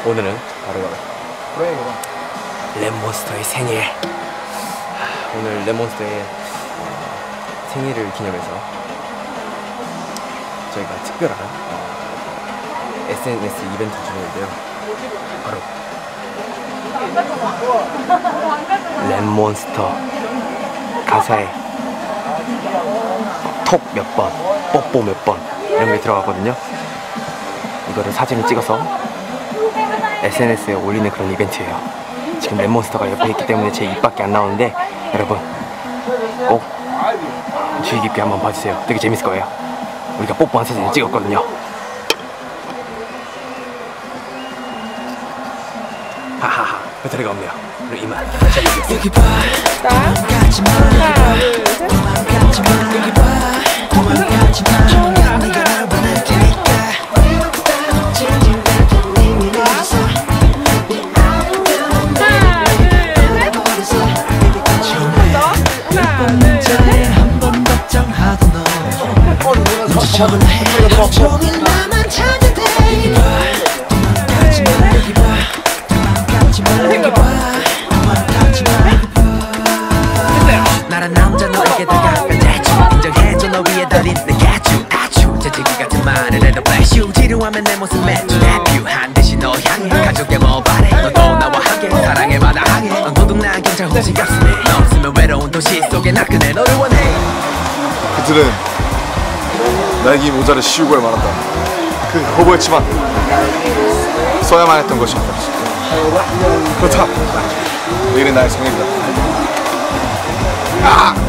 오늘은 바로 랩몬스터의 생일. 오늘 랩몬스터의 생일을 기념해서 저희가 특별한 SNS 이벤트 중인데요. 바로 랩몬스터 가사에 톡 몇 번, 뽀뽀 몇 번 이런 게 들어가거든요. 이거를 사진을 찍어서 SNS에 올리는 그런 이벤트예요. 지금 랩몬스터가 옆에 있기 때문에 제 입밖에 안 나오는데 여러분 꼭 주의 깊게 한번 봐주세요. 되게 재밌을 거예요. 우리가 뽀뽀한 사진을 찍었거든요. 하하하, 배터리가 없네요. 그럼 이만 여기 봐, 도망가지 마. 하나, 둘, 셋. 여기 봐, 도망가지 마. 네가 날 원할 테니까. 한번 걱정하던 너 눈치 전화해 하루 종일 나만 찾아대. 여기 봐, 도망가지 마. 여기 봐, 도망가지 마. 여기 봐, 도망가지 마. 나란 남자 너에게 다가가 대충 인정해줘. 너 위에 달린 내 가축 아주 재채기 같은 말을 해도 bless you. 지루하면 내 모습 매주 데뷔 한 듯이 너 향해 가족의 뭐 바래. 너도 나와 함께 사랑에 마다하게 넌 도둑난 경찰 혹시 값으네. 너 없으면 외로운 도시 속에 나그네 너를 원해. 그들은 나에게 이 모자를 씌우고 말한다. 그 거부했지만 써야만 했던 것이었다. 그렇다. 내일은 나의 생일이다.